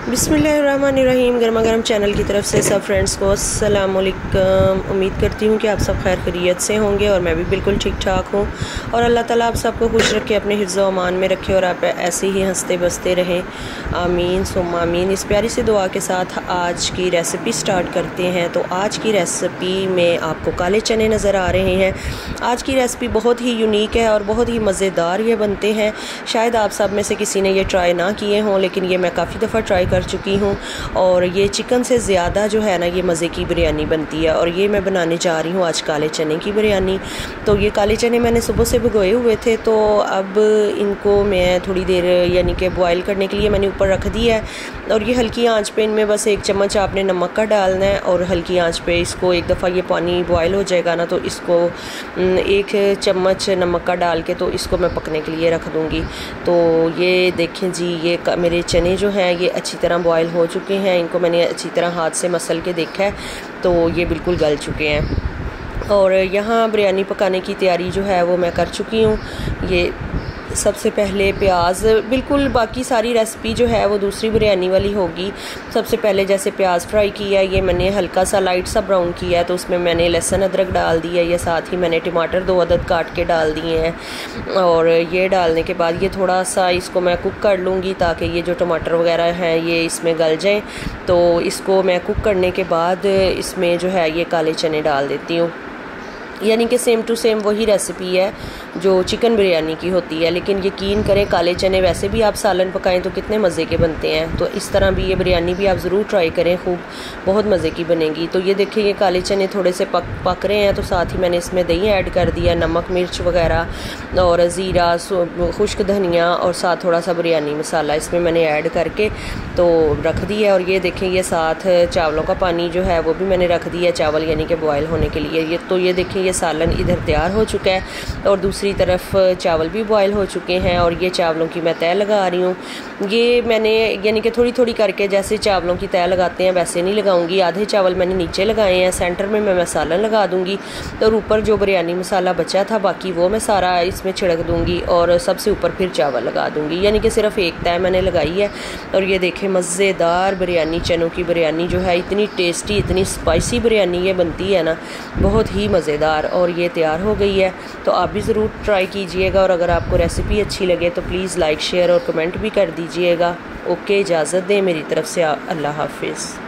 बिस्मिल्लाहिर्रहमानिर्रहीम। गर्मा गर्म चैनल की तरफ से सब फ्रेंड्स को अस्सलाम वालेकुम। उम्मीद करती हूँ कि आप सब खैर खैरियत से होंगे और मैं भी बिल्कुल ठीक ठाक हूँ। और अल्लाह ताला आप सबको खुश रखे, अपने हिफ्ज़ व अमान में रखे और आप ऐसे ही हंसते बसते रहें। आमीन सुम्मा आमीन। इस प्यारी सी दुआ के साथ आज की रेसिपी स्टार्ट करते हैं। तो आज की रेसिपी में आपको काले चने नज़र आ रहे हैं। आज की रेसिपी बहुत ही यूनिक है और बहुत ही मज़ेदार ये बनते हैं। शायद आप सब में से किसी ने ये ट्राई ना किए हों, लेकिन ये मैं काफ़ी दफ़ा ट्राई कर चुकी हूँ। और ये चिकन से ज़्यादा जो है ना, ये मज़े की बिरयानी बनती है। और ये मैं बनाने जा रही हूँ आज काले चने की बिरयानी। तो ये काले चने मैंने सुबह से भिगोए हुए थे, तो अब इनको मैं थोड़ी देर यानी कि बॉयल करने के लिए मैंने ऊपर रख दिया है। और ये हल्की आंच पे इनमें बस 1 चम्मच आपने नमक का डालना है और हल्की आंच पे इसको एक दफ़ा ये पानी बॉयल हो जाएगा ना, तो इसको 1 चम्मच नमक का डाल के तो इसको मैं पकने के लिए रख दूँगी। तो ये देखें जी, ये मेरे चने जो हैं ये अच्छी तरह बॉयल हो चुके हैं। इनको मैंने अच्छी तरह हाथ से मसल के देखा है, तो ये बिल्कुल गल चुके हैं। और यहाँ बिरयानी पकाने की तैयारी जो है वो मैं कर चुकी हूँ। ये सबसे पहले प्याज, बिल्कुल बाकी सारी रेसिपी जो है वो दूसरी बिरयानी वाली होगी। सबसे पहले जैसे प्याज फ्राई किया है, ये मैंने हल्का सा लाइट सा ब्राउन किया है, तो उसमें मैंने लहसुन अदरक डाल दिया है। ये साथ ही मैंने टमाटर 2 अदद काट के डाल दिए हैं। और ये डालने के बाद ये थोड़ा सा इसको मैं कुक कर लूँगी ताकि ये जो टमाटर वगैरह हैं ये इसमें गल जाएँ। तो इसको मैं कुक करने के बाद इसमें जो है ये काले चने डाल देती हूँ। यानी कि सेम टू सेम वही रेसिपी है जो चिकन बिरयानी की होती है, लेकिन यकीन करें काले चने वैसे भी आप सालन पकाएं तो कितने मज़े के बनते हैं। तो इस तरह भी ये बिरयानी भी आप ज़रूर ट्राई करें, खूब बहुत मज़े की बनेगी। तो ये देखिए ये काले चने थोड़े से पक रहे हैं, तो साथ ही मैंने इसमें दही ऐड कर दिया, नमक मिर्च वगैरह और ज़ीरा, खुश्क धनिया और साथ थोड़ा सा बिरयानी मसाला इसमें मैंने ऐड करके तो रख दिया। और ये देखें ये साथ चावलों का पानी जो है वो भी मैंने रख दिया, चावल यानी कि बॉयल होने के लिए। ये तो ये देखें ये सालन इधर तैयार हो चुका है और दूसरी तरफ चावल भी बॉयल हो चुके हैं। और ये चावलों की मैं तय लगा रही हूँ। ये मैंने यानी कि थोड़ी थोड़ी करके जैसे चावलों की तय लगाते हैं वैसे नहीं लगाऊंगी। आधे चावल मैंने नीचे लगाए हैं, सेंटर में मैं सालन लगा दूंगी और ऊपर जो बिरयानी मसाला बचा था बाकी वो मैं सारा इसमें छिड़क दूंगी और सबसे ऊपर फिर चावल लगा दूंगी। यानी कि सिर्फ एक तय मैंने लगाई है। और ये देखें मज़ेदार बिरयानी, चनों की बिरयानी जो है इतनी टेस्टी, इतनी स्पाइसी बिरयानी ये बनती है ना, बहुत ही मज़ेदार। और ये तैयार हो गई है, तो आप भी ज़रूर ट्राई कीजिएगा। और अगर आपको रेसिपी अच्छी लगे तो प्लीज़ लाइक शेयर और कमेंट भी कर दीजिएगा। ओके, इजाज़त दें मेरी तरफ से। अल्लाह हाफिज़।